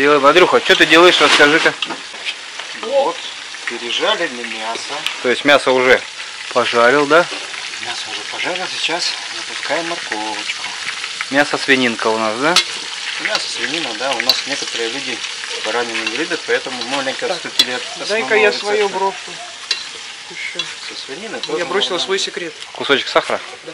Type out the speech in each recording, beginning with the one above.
делаем. Андрюха, что ты делаешь, расскажи-ка. Вот, пережарили мясо. То есть мясо уже пожарил, да? Мясо уже пожарил, сейчас запускаем морковочку. Мясо свининка у нас, да? Мясо свинина, да, у нас некоторые люди баранину не любят, поэтому маленько отступили от основного Дай-ка я рецепта. свое брошу. Еще. Со свининой Я тоже бросила можно. свой секрет. Кусочек сахара? Да.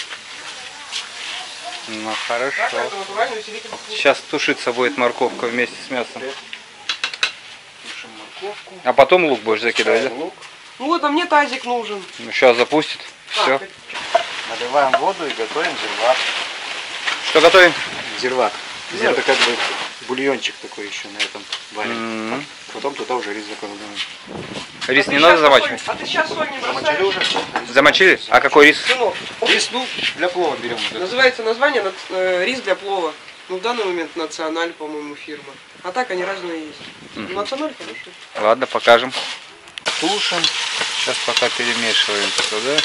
Ну Так, хорошо. это натуральный усилитель вкуса. Сейчас тушиться будет морковка вместе с мясом. Тушим морковку. А потом лук будешь закидывать, да? Лук. Ну вот, а мне тазик нужен. Ну, сейчас запустит. Все. Так, Наливаем воду и готовим зирвак. Что готовим? Зирвак. Зирвак. Это как бы бульончик такой еще на этом варим. М-м. Потом туда уже рис закладываем. Рис а не ты надо щас замачивать? соль- А ты сейчас соль не Замочили бросаешь? уже? Замочили? А какой рис? Сынок, Рис, ну, для плова берем. Вот это. называется название рис для плова. Ну, в данный момент Националь, по-моему, фирма. А так они разные есть. Мгм. Националь хороший. Ладно, покажем. Тушим. Сейчас пока перемешиваем туда.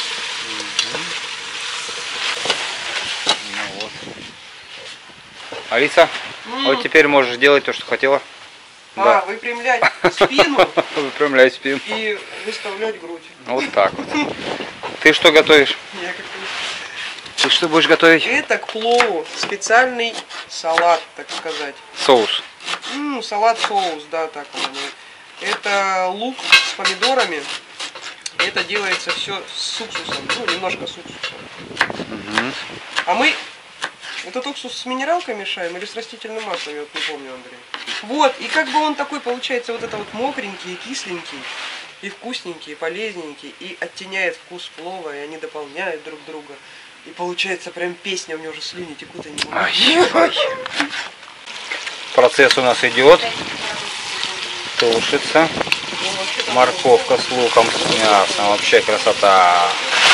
Ну вот. Алиса, вот теперь можешь делать то, что хотела. Да. Выпрямлять спину Выпрямляй спину. и выставлять грудь. Вот так вот. Ты что готовишь? Я как-то- Ты что будешь готовить? Это к плову специальный салат, так сказать. Соус. Салат-соус, да, так он. Это лук с помидорами. Это делается все с уксусом, ну, немножко с уксусом. Мгм. А мы этот уксус с минералкой мешаем или с растительным маслом, я вот не помню, Андрей. Вот, и как бы он такой получается вот это вот мокренький, и кисленький, и вкусненький, и полезненький, и оттеняет вкус плова, и они дополняют друг друга. И получается прям песня, у меня уже слюни текут, и не могу. Ай. Процесс у нас идет. Тушится. Морковка с луком, с мясом. Вообще красота.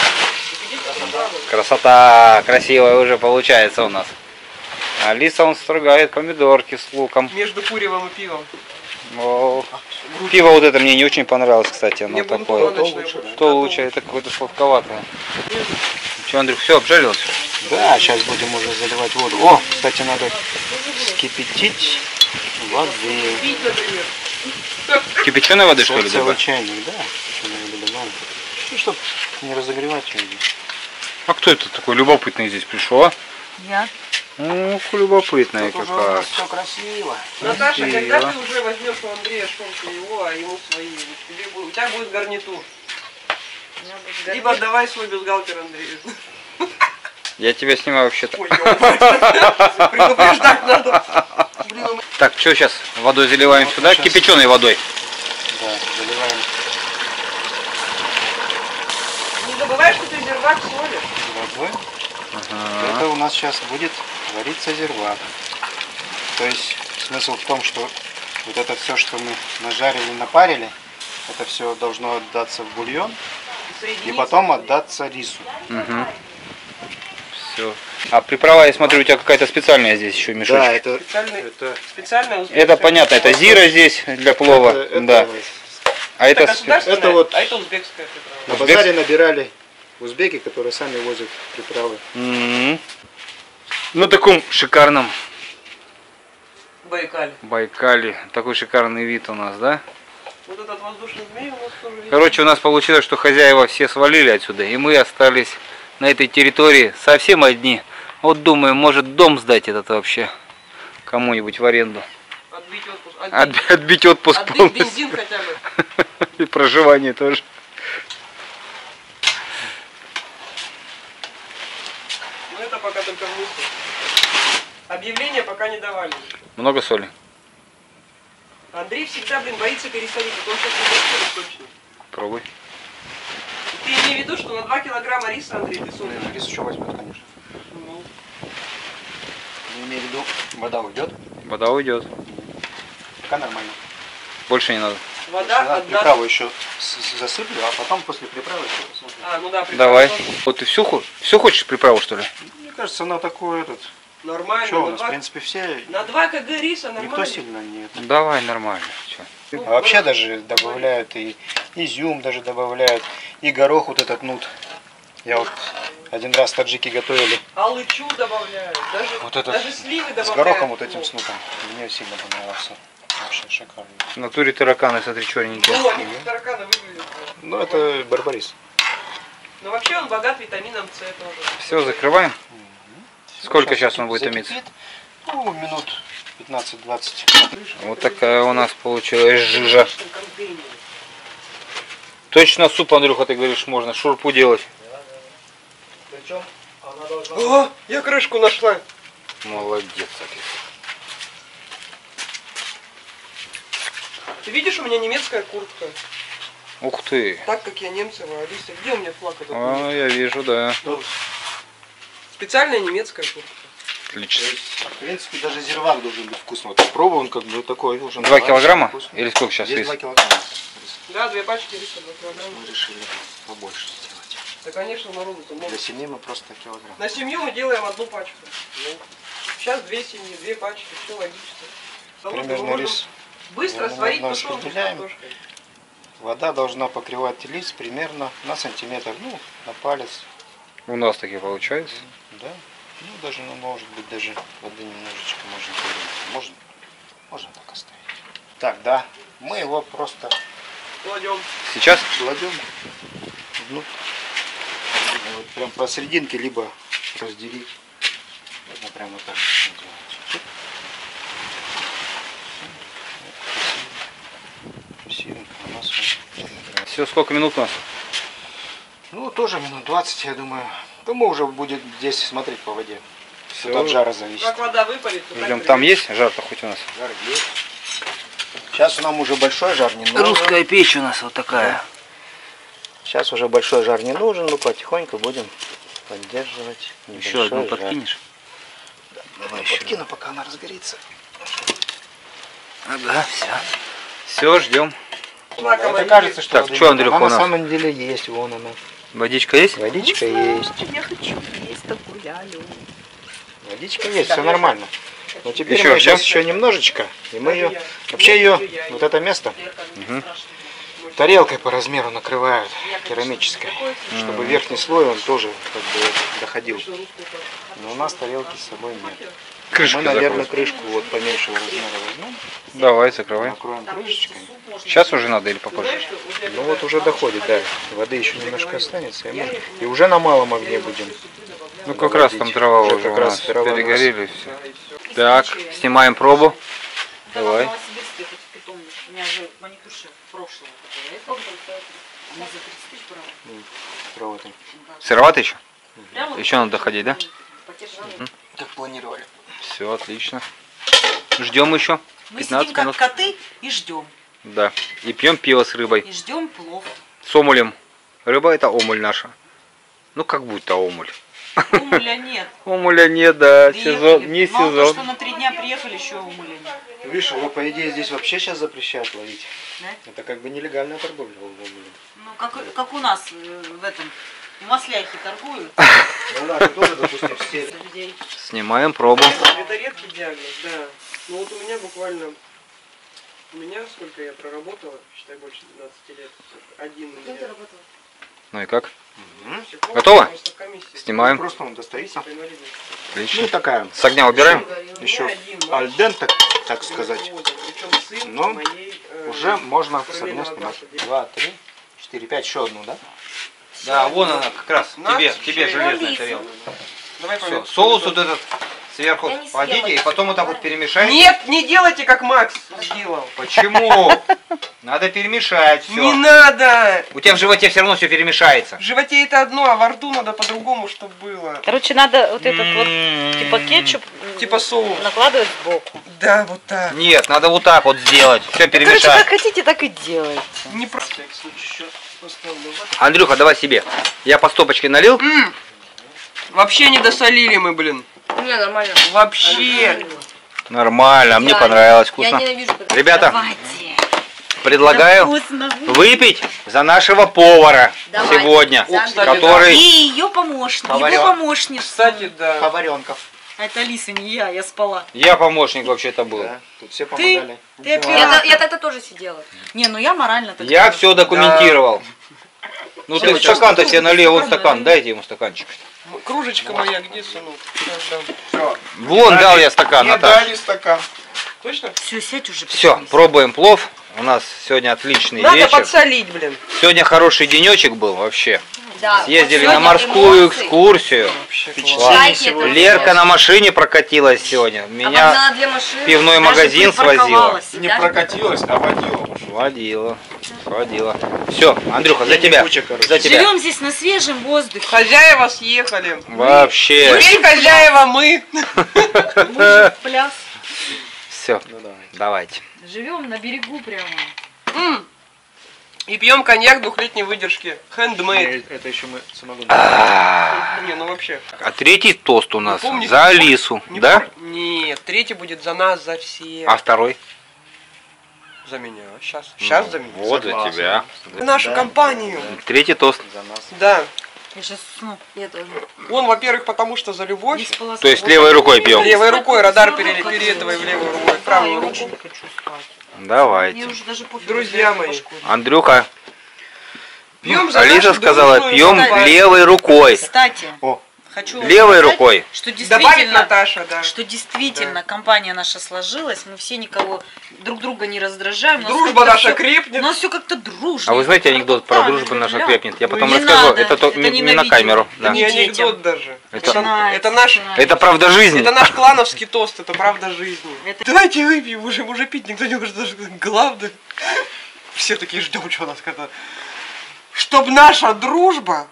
Красота. Красивая уже получается у нас. Алиса он строгает помидорки с луком. Между куревом и пивом. О, пиво вот это мне не очень понравилось, кстати. Оно Мне такое. бунтовочное больше. То лучше, это какое-то сладковатое. Че, Андрюх, все обжарилось? Да, сейчас будем уже заливать воду. О, кстати, надо вскипятить воды. Пить, например. Кипяченой воды, что ли, Целый добавить? чайник, да. Кипяченой воды добавим. Ну, чтобы не разогревать ее. А кто это такой любопытный здесь пришел, а? Я. Ух, любопытная Тут уже у какая. нас все красиво. Наташа, Красиво. когда ты уже возьмешь у Андрея шелк его, а ему свои, у тебя будет гарнитур. Либо отдавай свой бюстгальтер Андрею. Я тебя снимаю вообще-то. Ой, ё-моё. Предупреждать надо. Блин, у меня- Так, что сейчас? Водой заливаем Вот сюда, сейчас. кипяченой водой. Да, заливаем Не забывай, что ты зирвак солишь. водой. Это у нас сейчас будет вариться зирвак. То есть смысл в том, что вот это все, что мы нажарили, напарили, это все должно отдаться в бульон и потом отдаться рису. Все. А приправа, я смотрю, у тебя какая-то специальная здесь еще мешочек. Да, это Специальная Это понятно, это зира здесь для плова. Да. А Это это государственная, это вот- а это узбекская приправа. на базаре набирали узбеки, которые сами возят приправы. на таком шикарном Байкале. Байкале. Такой шикарный вид у нас, да? Вот этот воздушный змей у нас тоже есть. Короче, у нас получилось, что хозяева все свалили отсюда, и мы остались на этой территории совсем одни. Вот думаем, может дом сдать этот вообще кому-нибудь в аренду. Отбить отпуск. Отбить отпуск Отбить полностью. бензин хотя бы. И проживание тоже. Но это пока только в мысли. Объявления пока не давали. Много соли? Андрей всегда, боится пересолить. Вот он сейчас не пересолит точно. Пробуй. И ты имей в виду, что на 2 килограмма риса, Андрей, ты солишь. Рис еще возьмет, конечно. Ну, Я имею в виду, вода уйдет. Вода уйдет. Пока нормально. Больше не надо. вода Сюда отдаст. приправу еще засыплю, а потом после приправы еще посмотрим. А, ну да, приправа Давай. тоже Вот ты все хочешь приправу, что ли? Мне кажется, она такой этот. нормально. Что у на нас, в 2 принципе, все. на 2 кг риса Никто нормально. сильно нет. Давай, нормально. Чё? А вообще даже добавляют и изюм даже добавляют, и горох вот этот нут. Я вот один раз таджики готовили Алычу добавляют, вот это даже сливы добавляют. с горохом вот этим снуком. Мне сильно понравился. Вообще шикарно. В натуре тараканы, смотри, черненькие. Ну, они как тараканы выглядят. Ну это барбарис. Но вообще он богат витамином С тоже. Все, закрываем. Сколько сейчас он будет закипит. томиться? Ну, минут 15-20. Вот такая у нас получилась жижа. Точно суп, Андрюха, ты говоришь, можно шурпу делать. Причем она должна... О, я крышку нашла. Молодец. Ты видишь, у меня немецкая куртка. Ух ты. Так как я немцева. Алиса, где у меня флаг этот? А, я вижу, да. Специальная немецкая куртка. Отлично. В принципе, даже зирвак должен быть вкусный. Вот попробуй, он как бы такой уже. 2 килограмма? Вкусный. Или сколько сейчас Здесь весит? 2 килограмма. Да, 2 пачки риса, 2 килограмма. Мы решили побольше сделать. Да, конечно, народу-то много. Для семьи мы просто килограмм. На семью мы делаем одну пачку. Ну, сейчас 2 семьи, 2 пачки, все логично. Салат Примерно можно рис. быстро мы сварить немножко тушенку с разделяем. картошкой. Вода должна покрывать лист примерно на сантиметр, ну, на палец. У нас таки получается. Да. Ну, даже, ну, может быть, даже воды немножечко можно добавить. Можно так оставить. Так, да. Мы его просто Кладем. Сейчас? кладем. Ну, вот прям посерединке, либо разделить. Можно прямо вот так делать. Сильненько у нас вот. Все, сколько минут у нас? Ну, тоже минут 20, я думаю. Думаю, уже будет здесь смотреть по воде. Всё. Все от жара зависит. Как вода выпарит, то так Ждем. и Там будет. есть жар-то хоть у нас? Жар есть. Сейчас нам уже большой жар не нужен. печь у нас вот такая. Сейчас уже большой жар не нужен, но потихоньку будем поддерживать Еще небольшой одну жар. подкинешь? Давай еще подкину, пока она разгорится. Ага, все. Все, ждем. Лакомая Это кажется, что Так, воды что, нет. Андрюха, Она у на нас? самом деле есть, вон она. Водичка есть? Водичка есть. Я хочу есть такую лялю. Водичка есть, все нормально. Но теперь Еще мы ждем? сейчас еще немножечко, и мы ее, вообще ее, вот это место, тарелкой по размеру накрывают, керамической, чтобы верхний слой он тоже как бы доходил. Но у нас тарелки с собой нет. Крышку Мы, наверное, закроем. крышку вот поменьшего размера возьмем, Давай, закрывай. накроем крышечкой. Сейчас уже надо или попозже? Ну вот уже доходит, да, воды еще немножко останется, и уже на малом огне будем. Ну как раз там дрова Уже уже как у раз нас дрова у нас. перегорели все. Так, снимаем пробу. Давай. Новосибирский хоть питомник. У меня же маникюрша прошлого. Она за 30 тысяч брала. Работаем. Сыроватый еще? Прямо Еще надо доходить, да? потешили. Как планировали. Все, отлично. Ждем еще. Мы 15 сидим как минут. коты и ждем. Да. И пьем пиво с рыбой. И ждем плов. С омулем. Рыба это омуль наша. Ну как будто омуль. Умыля нет. Омуля нет, да. Приехали. Сезон, не Мало того, что сезон. на 3 дня приехали, еще умыля нет. Видишь, его по идее здесь вообще сейчас запрещают ловить. Да? Это как бы нелегальная торговля. Ну, как у нас в этом, в Масляхе торгуют. Ну да, тоже, допустим, все. Людей. Снимаем пробу. Это редкий диагноз, да. Ну вот у меня буквально, сколько я проработала, считай, больше 12 лет. Один у меня. Ну и как? Психолог, Готово? просто комиссия. Снимаем. Просто он достоится. По инвалидности. Отлично. Ну такая, С огня убираем. еще Один матч. альдент, так сказать. Причем сын Но моей, Уже можно с огня параллельного снимать. класса. 2, 3, 4, 5, еще одну, да? Да, вон она как раз. На, Тебе железная Алиса. тарелка. Давай Все, поменьше. соус вот этот сверху Я не кладите съела. и потом вот так вот перемешайте. Нет, не делайте, как Макс сделал. Почему? Надо перемешать Не все. надо! У тебя в животе все равно все перемешается. В животе это одно, а во рту надо по-другому, чтобы было. Короче, надо вот этот вот, типа кетчуп, Типа соус. накладывать сбоку. Да, вот так. Нет, надо вот так вот сделать. Все Короче, перемешать. как хотите, так и делайте. Не про... всякий случай еще поставлю. Андрюха, давай себе. Я по стопочке налил. Вообще не досолили мы, блин. Не, нормально. Вообще. Нормально, мне понравилось, вкусно. Я ненавижу, когда... Ребята, Давайте. предлагаю Вкусно. выпить за нашего повара Давайте. сегодня, О, кстати, И который... ее помощник, его Поварёк. помощник. Кстати, да. Поваренков. А это Алиса, не я спала. Я помощник вообще-то был. Да, тут все помогали. Ты оператор. Я тогда тоже сидела. Не, ну я морально так. Я все документировал. Ну ты Всё, стакан-то себе налей, вот стакан, дайте ему стаканчик. Кружечка моя где сунул? Все. Вон дал я стакан, Мне Наташа. дали стакан. Точно? Все, сядь уже. Все, подсадись. пробуем плов. У нас сегодня отличный Надо вечер. подсолить, блин. Сегодня хороший денечек был вообще. Да. Съездили Сегодня на морскую эмоции. экскурсию. Чайки это Лерка на машине прокатилась сегодня. Меня Одна для машин. в пивной Даже магазин свозила. припарковалась, Не да? прокатилась, а водила. Водила. Все, Андрюха, за тебя. куча, короче. За тебя. Живем здесь на свежем воздухе. Хозяева съехали. Вообще. Теперь хозяева мы. Пляс. Все, Ну, давай. давайте. Живем на берегу прямо. И пьем коньяк двухлетней выдержки. Handmade. Это еще мы самогон. Не, ну вообще. А третий тост у нас помните? за Алису, Не да? Нет, третий будет за нас, за всех. А второй? За меня. Сейчас за меня. Вот за тебя. За нашу компанию. Третий тост. За нас. Да. Я сейчас усну. Я тоже. Он, во-первых, потому что за любовь. Не спала. То есть левой рукой пьем. Левой рукой радар переэтовой в левую руку, в Да, правую я руку. очень хочу спать. Мне Давайте. уже даже пофиг. Друзья я мои. башку. Андрюха, Пьем за Алиса нашу сказала, дружную пьем компанию. левой рукой. Кстати, О, хочу вам Левой сказать, рукой. что Добавит действительно, Наташа, да. что действительно компания наша сложилась, мы все никого друг друга не раздражаем. у нас Дружба как-то наша всё- крепнет. У нас все как-то дружно. А вы знаете анекдот про Да, дружбу наша ля. крепнет? Я потом не расскажу. надо, Это это не на ненавидимо. камеру. Да. Не детям. анекдот даже. Начинается, Это наш, начинается. Это правда жизни. это наш клановский тост, это правда жизни. Это- Давайте выпьем, уже пить никто не может, даже главное. Все такие ждем, что у нас когда. Чтоб наша дружба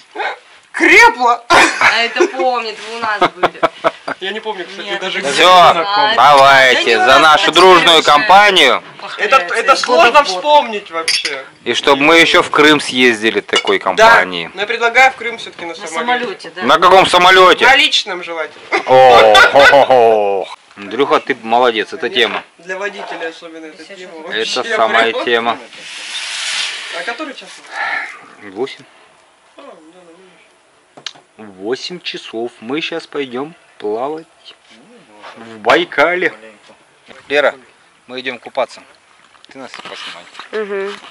крепла. А это помнит, вы у нас были. Я не помню, кстати, Нет, даже это где. Все, Да давайте не за надо, нашу это дружную следующее. компанию. Повторяется Это из года сложно в год. вспомнить вообще. И чтобы мы еще в Крым съездили такой Да, компании. но я предлагаю в Крым все-таки на На самолете. самолете, да. На каком самолете? На личном желательно. О, Андрюха, ты молодец, это тема. Для водителя особенно эта тема. Это вообще самая прям. тема. А который час? 8. 8 часов. Мы сейчас пойдем плавать в Байкале. Лера, мы идем купаться. Ты нас поснимай. Угу.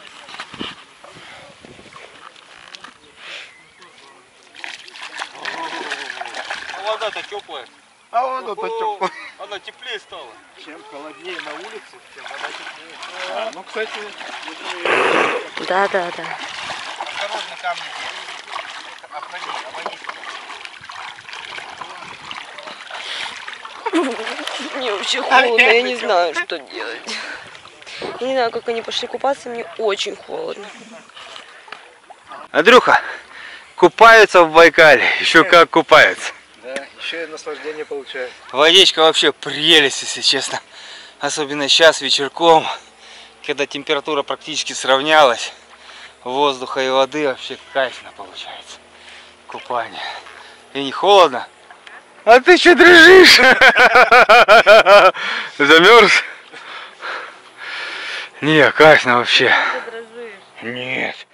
Вода-то теплая. а вот это тепло. Она теплее стала. Чем холоднее на улице, тем вода теплее. Ну, кстати, Да. Осторожно, камни. Мне вообще холодно, я не знаю, что делать. Я не знаю, как они пошли купаться, мне очень холодно. Андрюха, купаются в Байкале. Еще как купаются. да, еще и наслаждение получает. Водичка вообще прелесть, если честно. Особенно сейчас, вечерком, когда температура практически сравнялась. Воздуха и воды вообще кайфно получается. Купание. И не холодно. А ты что дрожишь? Замерз? Не, кайфно вообще. Ты дрожишь. Нет.